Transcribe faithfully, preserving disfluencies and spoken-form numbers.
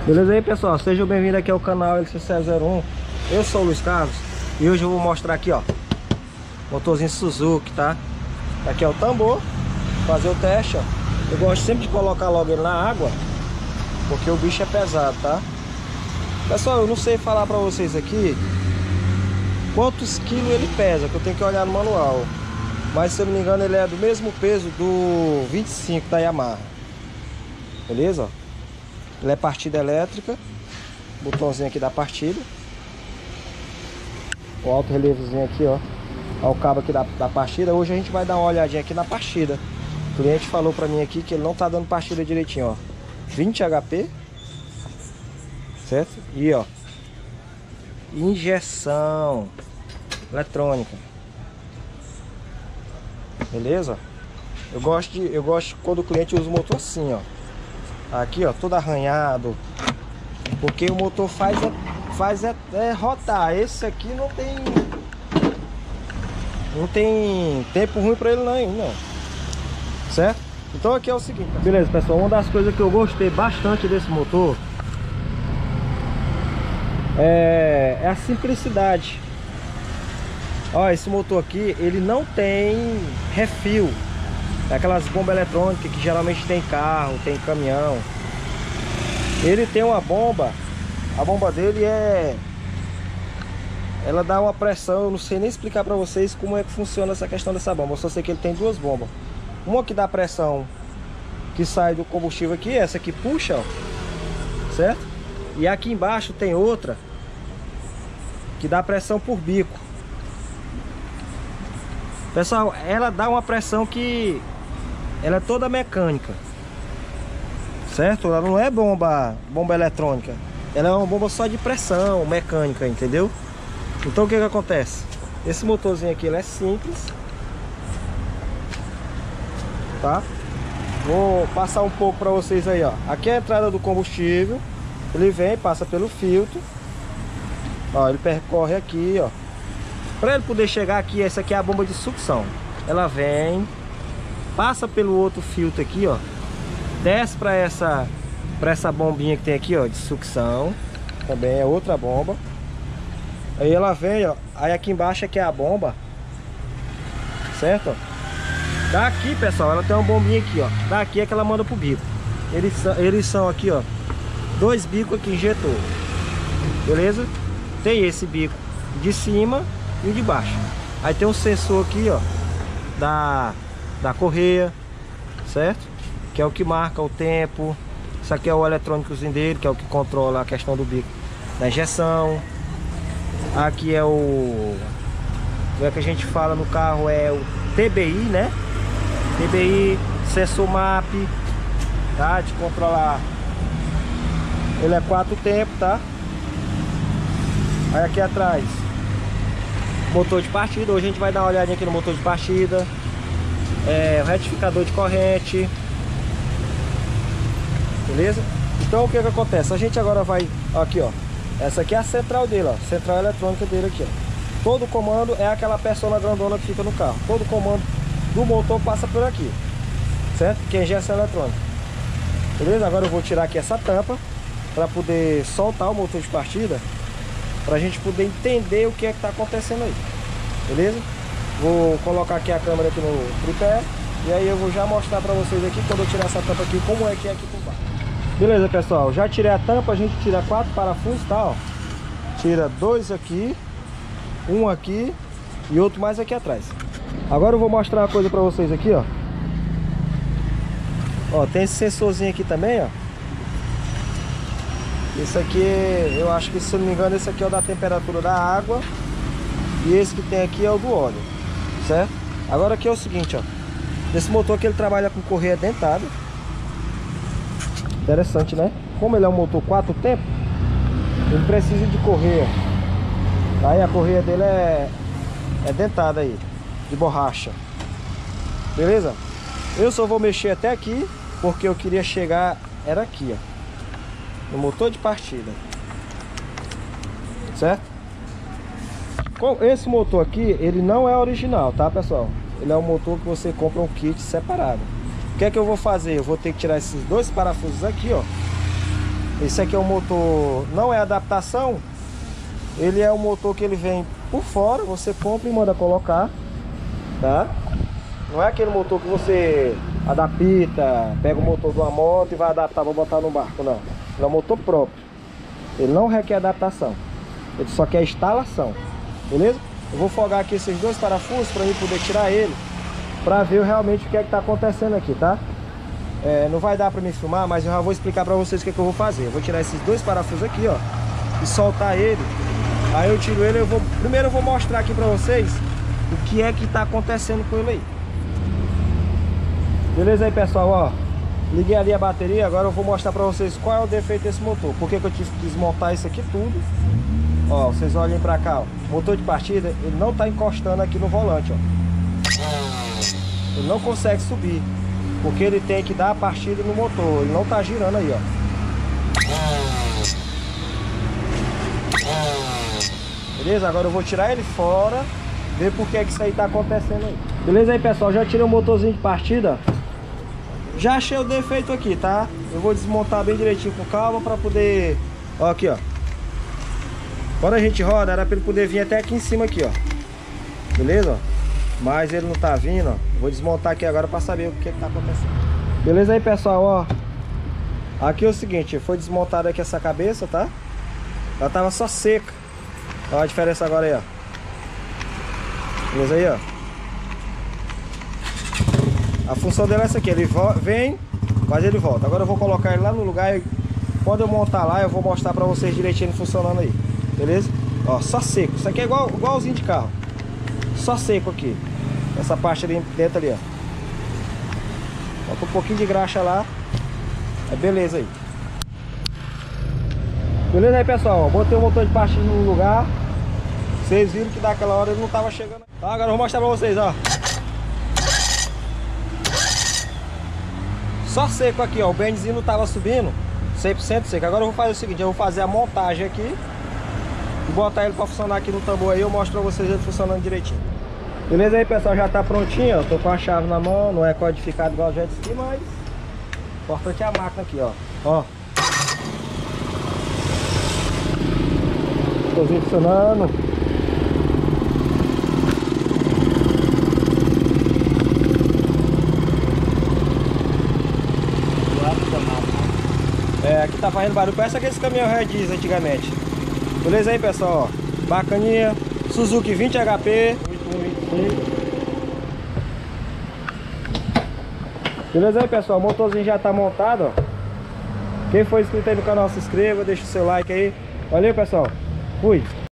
Beleza aí, pessoal? Sejam bem-vindos aqui ao canal L C C zero um. Eu sou o Luiz Carlos e hoje eu vou mostrar aqui, ó, motorzinho Suzuki, tá? Aqui é o tambor, fazer o teste, ó. Eu gosto sempre de colocar logo ele na água, porque o bicho é pesado, tá? Pessoal, eu não sei falar pra vocês aqui quantos quilos ele pesa, que eu tenho que olhar no manual. Mas se eu não me engano ele é do mesmo peso do vinte e cinco da Yamaha. Beleza? Ó. Ele é partida elétrica. Botãozinho aqui da partida. O alto relevozinho aqui, ó. Ó o cabo aqui da, da partida. Hoje a gente vai dar uma olhadinha aqui na partida. O cliente falou pra mim aqui que ele não tá dando partida direitinho, ó. vinte H P. Certo? E ó, injeção eletrônica. Beleza? Eu gosto de, eu gosto quando o cliente usa o motor assim, ó. Aqui, ó, todo arranhado. Porque o motor faz é, faz é, é rodar. Esse aqui não tem não tem tempo ruim pra ele não, não. Certo? Então aqui é o seguinte. Beleza, pessoal, uma das coisas que eu gostei bastante desse motor é, é a simplicidade. Ó, esse motor aqui, ele não tem refil. É aquelas bombas eletrônicas que geralmente tem carro, tem caminhão. Ele tem uma bomba. A bomba dele é... ela dá uma pressão. Eu não sei nem explicar pra vocês como é que funciona essa questão dessa bomba. Eu só sei que ele tem duas bombas. Uma que dá pressão, que sai do combustível aqui. Essa aqui puxa, ó. Certo? E aqui embaixo tem outra que dá pressão por bico. Pessoal, ela dá uma pressão que... ela é toda mecânica. Certo? Ela não é bomba, bomba eletrônica. Ela é uma bomba só de pressão, mecânica, entendeu? Então o que que acontece? Esse motorzinho aqui, ele é simples. Tá? Vou passar um pouco para vocês aí, ó. Aqui é a entrada do combustível. Ele vem, passa pelo filtro. Ó, ele percorre aqui, ó. Para ele poder chegar aqui, essa aqui é a bomba de sucção. Ela vem, passa pelo outro filtro aqui, ó. Desce para essa para essa bombinha que tem aqui, ó, de sucção. Também é outra bomba. Aí ela vem, ó. Aí aqui embaixo aqui é a bomba. Certo? Ó. Daqui, pessoal, ela tem uma bombinha aqui, ó. Daqui é que ela manda pro bico. Eles são, eles são aqui, ó. Dois bicos aqui, injetor. Beleza? Tem esse bico de cima e o de baixo. Aí tem um sensor aqui, ó, da, da correia, certo? Que é o que marca o tempo. Isso aqui é o eletrônicozinho dele, que é o que controla a questão do bico da injeção. Aqui é o... é que a gente fala no carro, é o T B I, né? T B I, sensor M A P, tá? De controlar. Ele é quatro tempos, tá? Aí aqui atrás, motor de partida. Hoje a gente vai dar uma olhadinha aqui no motor de partida. É, o retificador de corrente. Beleza? Então o que que acontece? A gente agora vai... aqui, ó. Essa aqui é a central dele, ó. Central eletrônica dele aqui, ó. Todo comando é aquela persona grandona que fica no carro. Todo comando do motor passa por aqui. Certo? Que é injeção eletrônica. Beleza? Agora eu vou tirar aqui essa tampa para poder soltar o motor de partida, pra gente poder entender o que é que tá acontecendo aí. Beleza? Vou colocar aqui a câmera aqui no tripé. E aí eu vou já mostrar pra vocês aqui, quando eu tirar essa tampa aqui, como é que é aqui por baixo. Beleza, pessoal, já tirei a tampa. A gente tira quatro parafusos, tá, ó. Tira dois aqui, um aqui e outro mais aqui atrás. Agora eu vou mostrar uma coisa pra vocês aqui, ó. Ó, tem esse sensorzinho aqui também, ó. Esse aqui, eu acho que, se eu não me engano, esse aqui é o da temperatura da água. E esse que tem aqui é o do óleo, certo? Agora aqui é o seguinte, ó. Esse motor aqui, ele trabalha com correia dentada. Interessante, né? Como ele é um motor quatro tempos, ele precisa de correia. Aí a correia dele é, é dentada aí, de borracha. Beleza? Eu só vou mexer até aqui, porque eu queria chegar, era aqui, ó, no motor de partida. Certo? Com esse motor aqui, ele não é original, tá, pessoal? Ele é um motor que você compra um kit separado. O que é que eu vou fazer? Eu vou ter que tirar esses dois parafusos aqui, ó. Esse aqui é um motor, não é adaptação. Ele é um motor que ele vem por fora, você compra e manda colocar, tá? Não é aquele motor que você adapta, pega o motor de uma moto e vai adaptar para botar no barco, não. Ele é um motor próprio. Ele não requer adaptação. Ele só quer instalação, beleza? Eu vou folgar aqui esses dois parafusos para mim poder tirar ele, para ver realmente o que é que tá acontecendo aqui, tá? É, não vai dar para me filmar, mas eu já vou explicar para vocês o que, é que eu vou fazer. Eu vou tirar esses dois parafusos aqui, ó, e soltar ele. Aí eu tiro ele, eu vou primeiro eu vou mostrar aqui para vocês o que é que tá acontecendo com ele aí. Beleza aí, pessoal, ó. Liguei ali a bateria, agora eu vou mostrar para vocês qual é o defeito desse motor. Por que que eu tive que desmontar isso aqui tudo? Ó, vocês olhem para cá, ó. Motor de partida, ele não tá encostando aqui no volante, ó. Ele não consegue subir, porque ele tem que dar a partida no motor. Ele não tá girando aí, ó. Beleza? Agora eu vou tirar ele fora, ver por que que isso aí tá acontecendo aí. Beleza aí, pessoal? Já tirei o motorzinho de partida. Já achei o defeito aqui, tá? Eu vou desmontar bem direitinho com calma pra poder... Ó, aqui, ó. Quando a gente roda, era pra ele poder vir até aqui em cima aqui, ó. Beleza? Ó. Mas ele não tá vindo, ó. Vou desmontar aqui agora pra saber o que que tá acontecendo. Beleza aí, pessoal, ó. Aqui é o seguinte, foi desmontada aqui essa cabeça, tá? Ela tava só seca. Olha a diferença agora aí, ó. Beleza aí, ó. A função dele é essa aqui, ele vem, mas ele volta. Agora eu vou colocar ele lá no lugar e quando eu montar lá eu vou mostrar pra vocês direitinho funcionando aí. Beleza? Ó, só seco. Isso aqui é igual, igualzinho de carro. Só seco aqui. Essa parte ali dentro ali, ó. Bota um pouquinho de graxa lá. É beleza aí. Beleza aí, pessoal? Botei o motor de partida no lugar. Vocês viram que daquela hora ele não tava chegando. Tá, agora eu vou mostrar pra vocês, ó. Só seco aqui, ó. O benzinho não tava subindo. cem por cento seco. Agora eu vou fazer o seguinte, eu vou fazer a montagem aqui e botar ele pra funcionar aqui no tambor aí. Eu mostro pra vocês ele funcionando direitinho. Beleza aí, pessoal? Já tá prontinho, ó. Tô com a chave na mão. Não é codificado igual o jet ski, mas o importante é a máquina aqui, ó. Ó. Motorzinho funcionando. É, aqui tá fazendo barulho, parece aqueles caminhão Red Diesel antigamente. Beleza aí, pessoal, ó. Bacaninha. Suzuki vinte H P. Beleza aí, pessoal, o motorzinho já tá montado, ó. Quem for inscrito aí no canal, se inscreva, deixa o seu like aí. Valeu, pessoal. Fui.